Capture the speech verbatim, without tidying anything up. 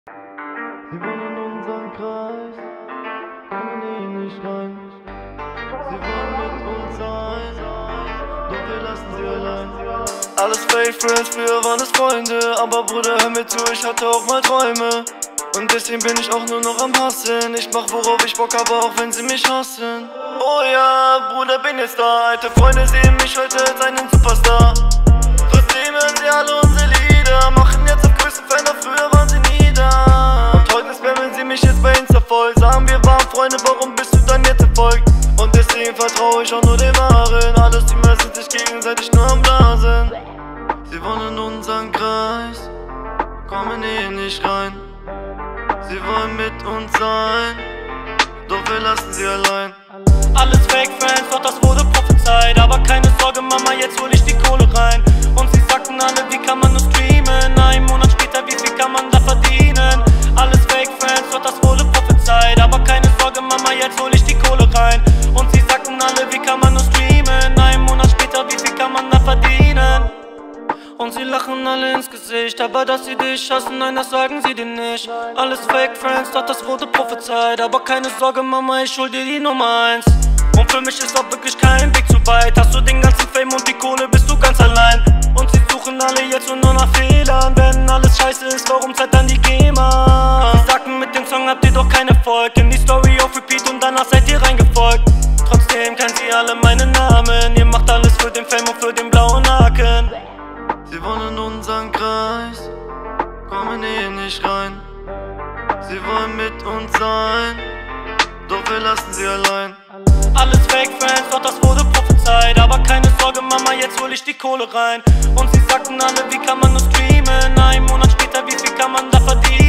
Sie wollen in unseren Kreis, kommen eh nicht rein. Sie wollen mit uns sein, doch wir lassen sie allein. Alles Fake Friends, früher waren es Freunde, aber Bruder, hör mir zu, ich hatte auch mal Träume. Und deswegen bin ich auch nur noch am Hassen. Ich mach worauf ich Bock habe, auch wenn sie mich hassen. Oh ja, Bruder, bin jetzt da. Alte Freunde sehen mich heute als einen Superstar. Trotzdem hören sie alle unsere Lieder, machen jetzt auf größten Fan, doch früher waren sie nie da. Und heute spammen sie mich jetzt bei Insta voll. Sagen wir waren Freunde, warum bist du dann jetzt entfolgt? Und deswegen vertraue ich auch nur dem Wahren. Alles die messen sich gegenseitig nur am Blasen. Sie wollen in unseren Kreis, kommen eh nicht rein. Sie wollen mit uns sein, doch wir lassen sie allein. Alles Fake Friends, doch das wurde prophezeit. Aber keine Sorge Mama, jetzt hol ich die Kohle rein. Und sie sagten alle, wie kann man nur streamen? Ein Monat später, wie viel kann man da verdienen? Alles Fake Friends, doch das wurde prophezeit. Aber keine Sorge Mama, jetzt hol ich die Kohle rein. Und sie sagten alle, wie kann man nur streamen? Ein Monat später, wie viel kann man da verdienen? Und sie lachen alle ins Gesicht, aber dass sie dich hassen, nein, das sagen sie dir nicht. Alles Fake Friends, doch das wurde prophezeit. Aber keine Sorge Mama, ich hol dir die Nummer eins. Und für mich ist auch wirklich kein Weg zu weit. Hast du den ganzen Fame und die Kohle, bist du ganz allein. Und sie suchen alle jetzt nur nach Fehlern. Wenn alles scheiße ist, warum zahlt dann die GEMA? Sie sagten, mit dem Song habt ihr doch keinen Erfolg. In die Story auf Repeat und danach seid ihr reingefolgt. Trotzdem kennt sie alle meinen Namen. Ihr macht alles für den Fame und für den blauen Haken. Sie wollen in unseren Kreis, kommen eh nicht rein. Sie wollen mit uns sein, doch wir lassen sie allein. Alles Fake Friends, doch das wurde prophezeit. Aber keine Sorge Mama, jetzt hol ich die Kohle rein. Und sie sagten alle, wie kann man nur streamen? Ein Monat später, wie viel kann man da verdienen?